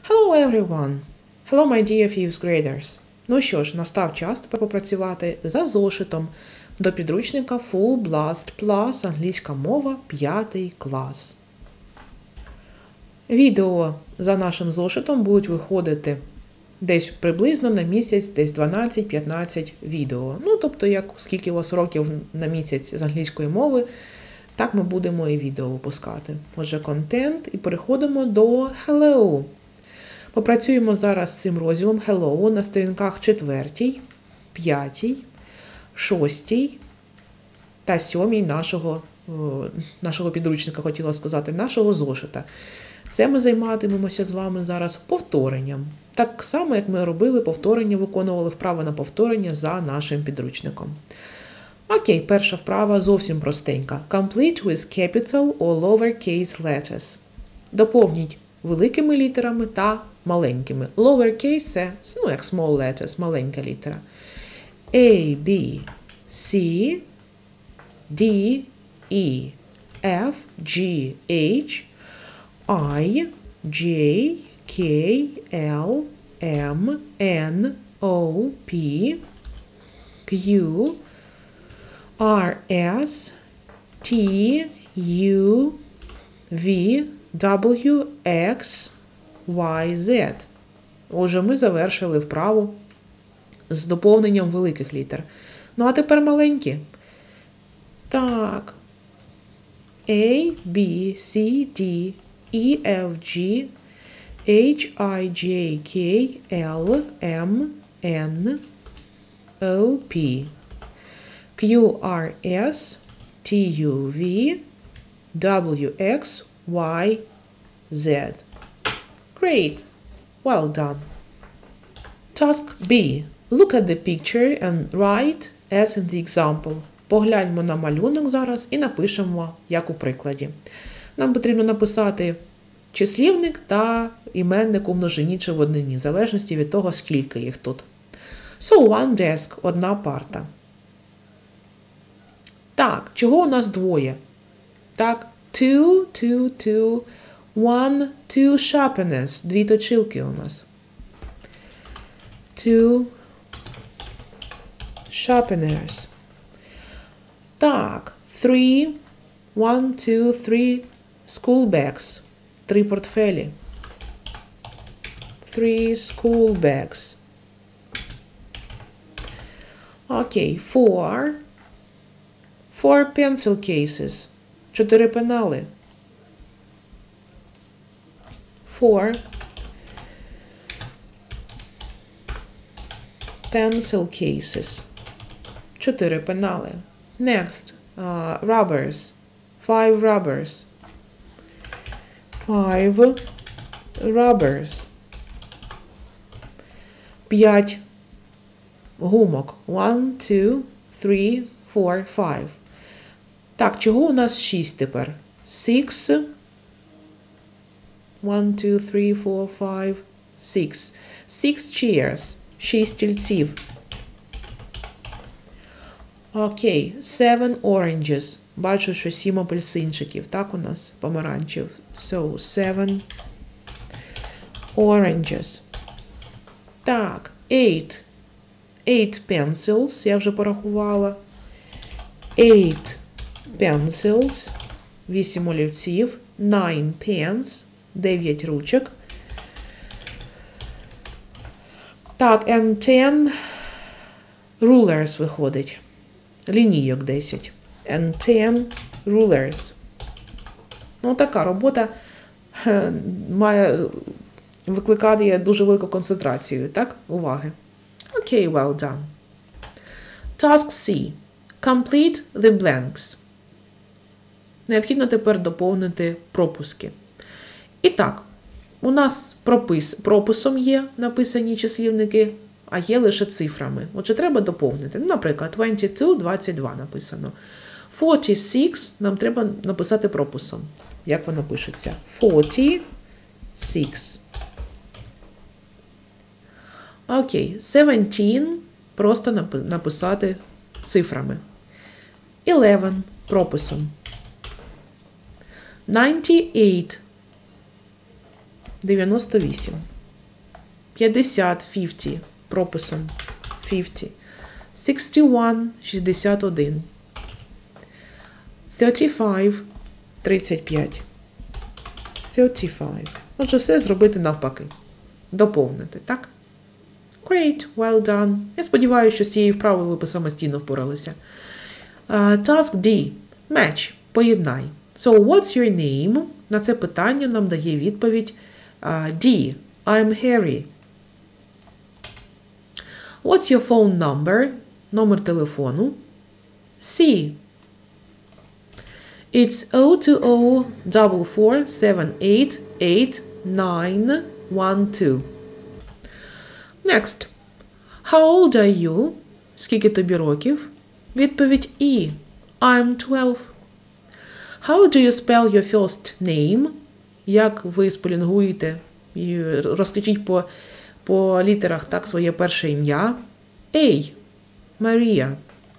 Hello everyone! Hello my dear fifth graders! Ну що ж, настав час тепер попрацювати за зошитом до підручника Full Blast Plus англійська мова 5 клас. Відео за нашим зошитом будуть виходити десь приблизно на місяць, десь 12-15 відео. Ну, тобто, скільки у вас років на місяць з англійської мови, так ми будемо і відео випускати. Отже, контент, і переходимо до Hello. Попрацюємо зараз з цим розділом Hello на сторінках 4, 5, 6 та 7 нашого підручника, хотіла сказати, нашого зошита. Це ми займатимемося з вами зараз повторенням. Так само, як ми робили повторення, виконували вправи на повторення за нашим підручником. Окей, перша вправа зовсім простенька. Complete with capital or lowercase letters. Доповніть великими літерами та маленькими. Lowercase – це, як small letters, маленька літера. A, B, C, D, E, F, G, H, I, J, K, L, M, N, O, P, Q, R, S, T, U, V, W, X, Y, Z. Отже, ми завершили вправу з доповненням великих літер. Ну, а тепер маленькі. Так. A, B, C, D, E, F, G, H, I, J, K, L, M, N, O, P, Q, R, S, T, U, V, W, X, Y, Z. Great! Well done. Task B. Look at the picture and write as in the example. Погляньмо на малюнок зараз і напишемо, як у прикладі. Нам потрібно написати числівник та іменник у множині чи в однині, в залежності від того, скільки їх тут. So, one desk – одна парта. Так, чого у нас двоє? Так, two, one, two sharpeners. Дві точилки у нас. Two sharpeners. Так, three, one, two, three school bags. Три портфелі. Three school bags. Окей, four pencil cases. 4 пенали. 4 pencil cases. 4 пенали. Next, rubbers. 5 rubbers. 5 rubbers. 5 гумок. 1, 2, 3, 4, 5. Так, чого у нас 6 тепер? 6. 1, 2, 3, 4, 5, 6. 6 chairs. 6 стільців. Окей. 7 oranges. Бачу, що 7 апельсинчиків. Так у нас помаранчів. So, 7 oranges. Так. 8 pencils. Я вже порахувала. 8 pencils. 8 олівців. 9 pens. 9 ручок. Так, and 10 rulers виходить. Лінійок 10. And 10 rulers. Ну, така робота викликає дуже велику концентрацію, так? Уваги. Окей, well done. Task C. Complete the blanks. Необхідно тепер доповнити пропуски. І так, у нас прописом є написані числівники, а є лише цифрами. Отже, треба доповнити. Наприклад, 22 написано. 46 нам треба написати прописом. Як воно пишеться? 46. Окей, 17 просто написати цифрами. 11 прописом. 98. 98. 50, 50, прописом 50. 61, 61. 35, 35. 35. Отже, все зробити навпаки. Доповнити, так? Great, well done. Я сподіваюся, що з цією вправою ви самостійно впоралися. Task D. Match. Поєднай. So, what's your name? На це питання нам дає відповідь D. I'm Harry. What's your phone number? Номер телефону. C. It's 020-4478-8912. Next. How old are you? Скільки тобі років? Відповідь E. I'm 12. How do you spell your first name? Як ви спелінгуєте? Розкажіть по літерах так своє перше ім'я. A. Maria.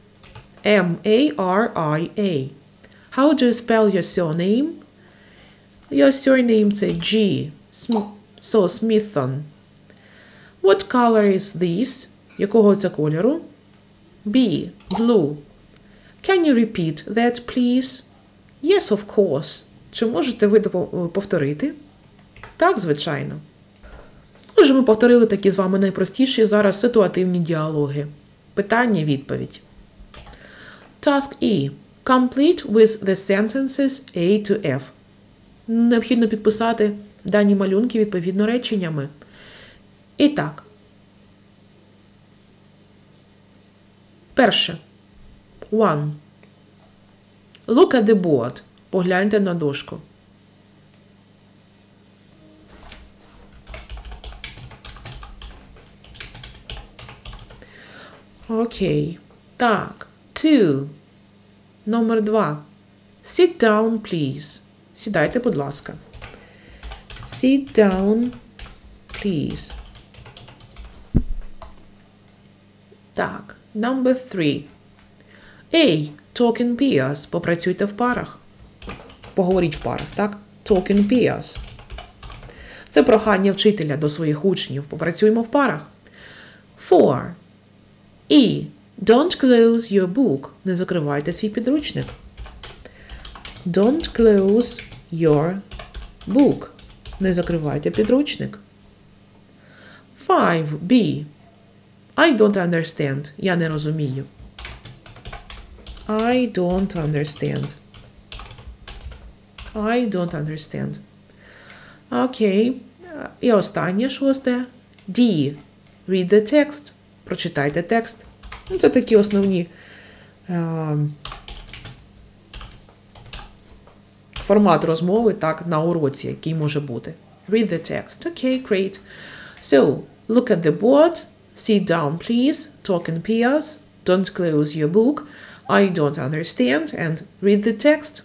M-A-R-I-A. How do you spell your surname? Your surname це G. So, Smithson. What color is this? Якого це кольору? B. Blue. Can you repeat that, please? Yes, of course. Чи можете ви повторити? Так, звичайно. Отже, ми повторили такі з вами найпростіші зараз ситуативні діалоги. Питання, відповідь. Task E. Complete with the sentences A to F. Необхідно підписати дані малюнки відповідно реченнями. І так. Перше. 1. Look at the board. Погляньте на дошку. Окей. Так. 2. Номер 2. Sit down, please. Сідайте, будь ласка. Sit down, please. Так. Number 3. A. Talk in pairs. Попрацюйте в парах. Поговоріть в парах, так? Talk in pairs. Це прохання вчителя до своїх учнів. Попрацюємо в парах. 4. E. Don't close your book. Не закривайте свій підручник. Don't close your book. Не закривайте підручник. 5. B. I don't understand. Я не розумію. I don't understand. I don't understand. Окей. І останнє, 6. D. Read the text. Прочитайте текст. Це такі основні формат розмови, так, на уроці, який може бути. Read the text. Okay, great. So, look at the board. Sit down, please. Talk in pairs. Don't close your book. I don't understand. And read the text.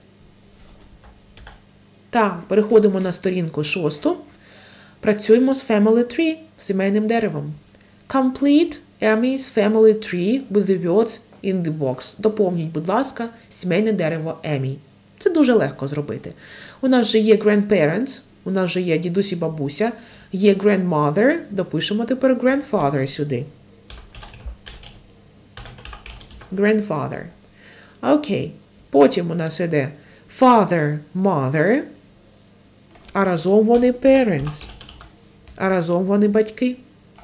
Так, переходимо на сторінку 6. Працюємо з family tree, сімейним деревом. Complete Emmy's family tree with the words in the box. Доповніть, будь ласка, сімейне дерево Еммі. Це дуже легко зробити. У нас же є grandparents, у нас же є дідусь і бабуся, є grandmother, допишемо тепер grandfather сюди. Grandfather. Окей. Потім у нас іде father, mother, а разом вони parents, а разом вони батьки.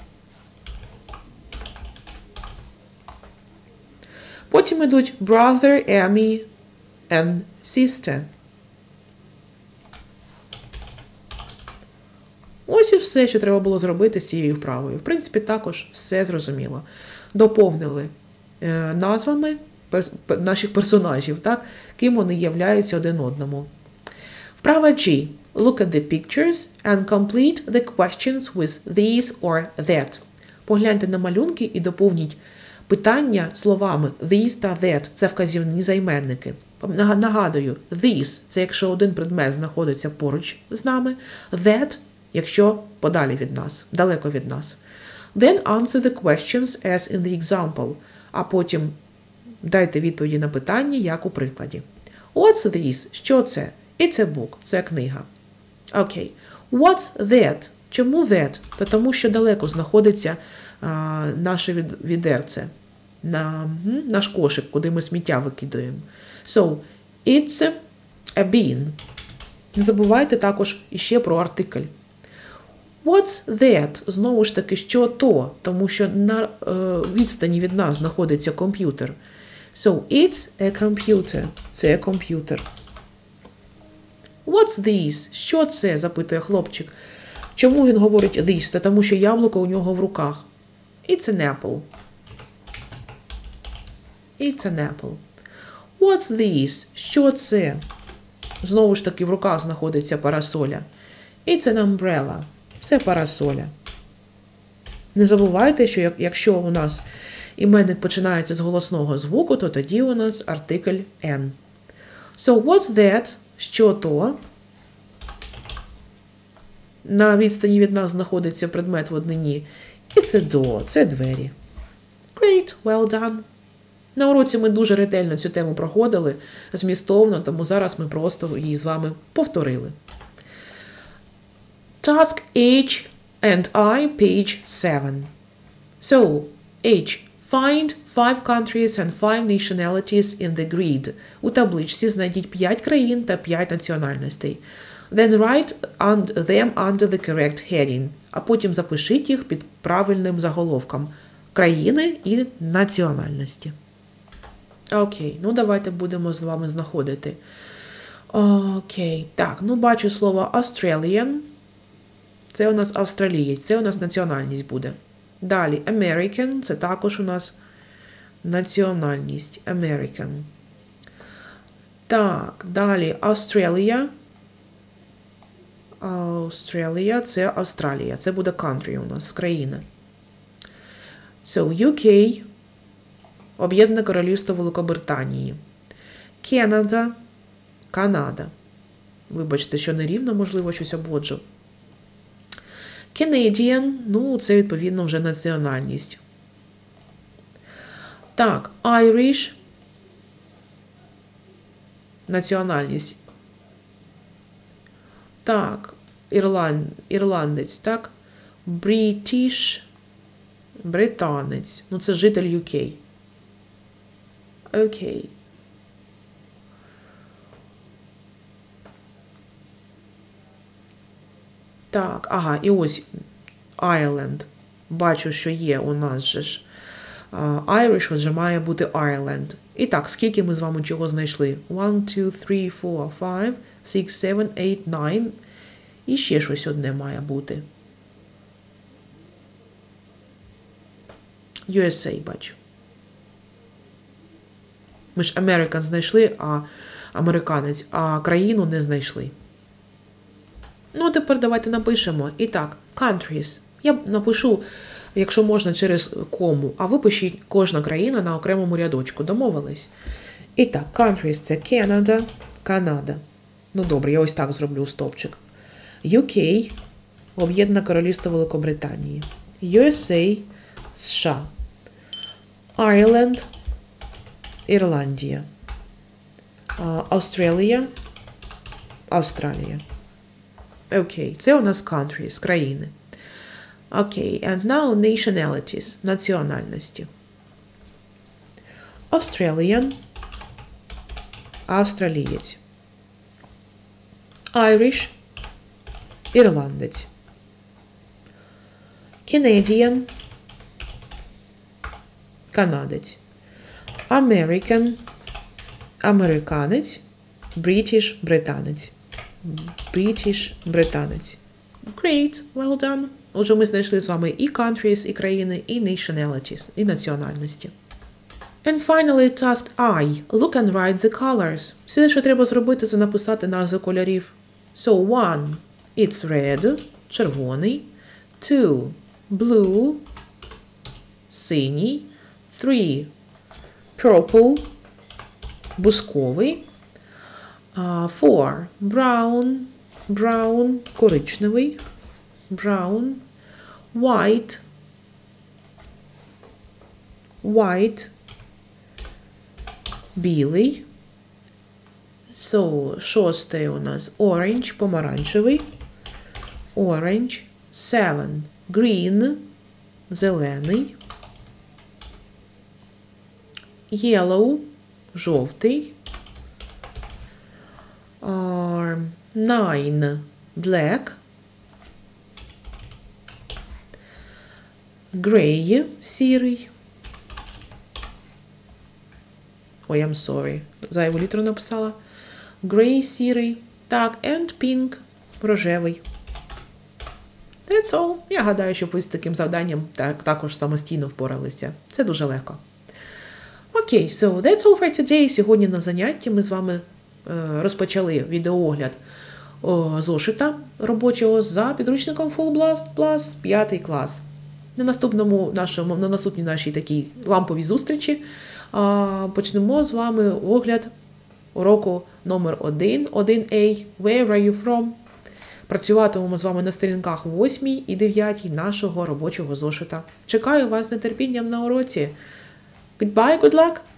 Потім йдуть brother, Emmy and sister. Ось і все, що треба було зробити з цією вправою. В принципі, також все зрозуміло. Доповнили назвами наших персонажів, так? Ким вони являються один одному. Вправа G. Look at the pictures and complete the questions with these or that. Погляньте на малюнки і доповніть питання словами these та that. Це вказівні займенники. Нагадую, this – це якщо один предмет знаходиться поруч з нами, that – якщо подалі від нас, далеко від нас. Then answer the questions as in the example. А потім дайте відповіді на питання, як у прикладі. What's this? Що це? It's a book. Це книга. Окей. What's that? Чому that? Та тому, що далеко знаходиться наше відерце, наш кошик, куди ми сміття викидаємо. So, it's a bin. Не забувайте також іще про артикль. What's that? Знову ж таки, що то? Тому що на відстані від нас знаходиться комп'ютер. So, it's a computer. Це комп'ютер. What's this? Що це? Запитує хлопчик. Чому він говорить this? Та тому що яблуко у нього в руках. It's an apple. It's an apple. What's this? Що це? Знову ж таки в руках знаходиться парасоля. It's an umbrella. Це парасоля. Не забувайте, що якщо у нас іменник починається з голосного звуку, то тоді у нас артикль N. So, what's that? Що то? На відстані від нас знаходиться предмет в однині. It's a door. Це двері. Great, well done. На уроці ми дуже ретельно цю тему проходили, змістовно, тому зараз ми просто її з вами повторили. Task H and I, page 7. So, H. Find 5 countries and 5 nationalities in the grid. У табличці знайдіть 5 країн та 5 національностей. Then write them under the correct heading. А потім запишіть їх під правильним заголовком. Країни і національності. Окей, ну давайте будемо з вами знаходити. Окей, так, ну бачу слово Australian. Це у нас австралієць, це у нас національність буде. Далі, American, це також у нас національність. American. Так, далі, Australia. Australia, це Австралія. Це буде country у нас, країна. So, UK. Об'єднане Королівство Великобританії. Canada. Канада. Вибачте, що нерівно, можливо, щось обводжу. Canadian, ну, це, відповідно, вже національність. Так, Irish. Національність. Так, ірландець, так. British. Британець. Ну, це житель UK. Окей. Так, ага, і ось Ireland. Бачу, що є у нас же ж Irish, отже має бути Ireland. І так, скільки ми з вами чого знайшли? 1, 2, 3, 4, 5, 6, 7, 8, 9. І ще щось одне має бути. USA бачу. Ми ж American знайшли, а американець, а країну не знайшли. Ну, тепер давайте напишемо. І так, countries. Я напишу, якщо можна, через кому, а ви пишіть кожна країна на окремому рядочку. Домовились? І так, countries – це Canada, Канада. Ну, добре, я ось так зроблю стовпчик. UK – Об'єднане Королівство Великобританії. USA – США. Ireland – Ірландія. Australia – Австралія. Окей, це у нас countries, країни. Окей, and now nationalities, національності. Australian, австралієць. Irish, ірландець. Canadian, канадець. American, американець. British, британець. British, британець. Great, well done. Отже, ми знайшли з вами і countries, і країни, і nationalities, і національності. And finally, task I. Look and write the colors. Все, що треба зробити, це написати назви кольорів. So, 1. It's red. Червоний. 2. Blue. Синій. 3. Purple. Бусковий. 4. Brown. Brown. Коричневий. Brown. White. White. Білий. So, шостий у нас orange, помаранчевий. Orange. 7. Green. Зелений. Yellow. Жовтий. 9. Black. Gray. Сірий. Ой, I'm sorry. Зайву літеру написала. Gray, сірий. Так, and pink. Рожевий. That's all. Я гадаю, що ви з таким завданням також самостійно впоралися. Це дуже легко. Окей, so that's all for today. Сьогодні на занятті ми з вами розпочали відеоогляд зошита робочого за підручником Full Blast Plus 5 клас. На наступній нашій такій ламповій зустрічі почнемо з вами огляд уроку номер 1, 1A, Where are you from? Працюватимемо з вами на сторінках 8 і 9 нашого робочого зошита. Чекаю вас з нетерпінням на уроці. Goodbye, good luck!